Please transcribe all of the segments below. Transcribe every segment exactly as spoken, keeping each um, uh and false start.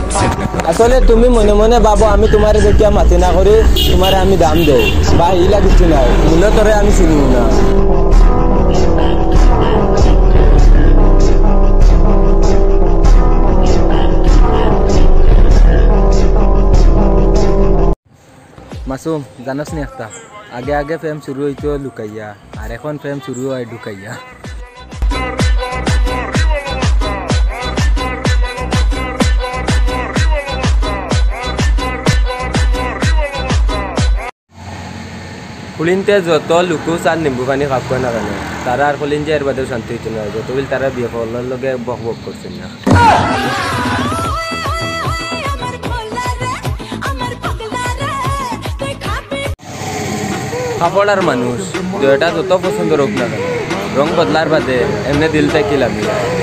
আসলে তুমি মনে মনে ভাবো আমি তোমারে দেখিয়া মাতি না করে তোমারে আমি দাম দেই বা ইলা কিছু নাই, মূল্য তোরে আমি চিনি না। মাসুম জানাস নি একটা, আগে আগে প্রেম শুরু হইতো লুকাইয়া আর এখন প্রেম শুরু হয় ঢুকাইয়া। কুলিনতে যত লুকুস আর নিম্বু পানি খাপ না কেন তারা আর কুলিন যে এর বাদেও শান্তি হইতো না, যত বিল তারা বিয়ে করলার লগে বক বক করছেন না। কাপড়ার মানুষ দুটা যত পছন্দ হোক না কেন রং বদলার বাদে এমনি দিলটা কি লাগবে।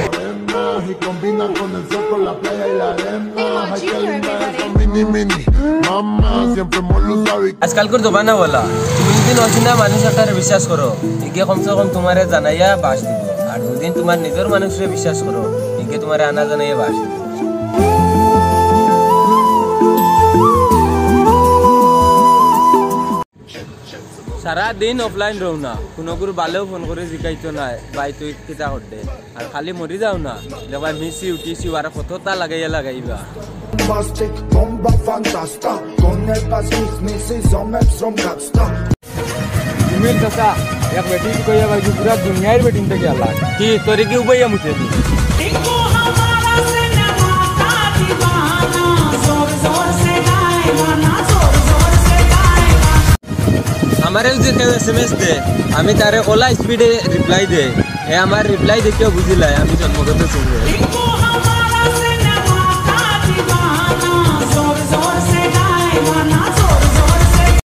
আজকালকার জমানা বলা তুমি যদি অচিনা মানুষ একটা বিশ্বাস করো একে কমসে কম তোমারে জানাইয়া বাস দিব, আর দুদিন তোমার নিজের মানুষরে বিশ্বাস করো একে তোমারে আনা জানাইয়া বাস দিব। সারা দিন অফলাইন রও না, কোনো গুরু বালেও ফোন করে জিকাইতো না ভাই তুই কিতা করতে, আর খালি মরি যাও না দেখবা মিসি উঠিছি আর কতটা লাগাইয়া লাগাইবা। তুমি চাচা এক বেটিং কইয়া ভাই পুরা দুনিয়ার বেটিং থেকে আল্লাহ কি তোরে কি উপাইয়া মুছে দি। हमारे जो केव एसएमएस दे আমি তারে ওলা স্পিডে রিপ্লাই দে, এ আমার রিপ্লাই দেখে বুঝিলাই আমি জন্মগত সিংহ।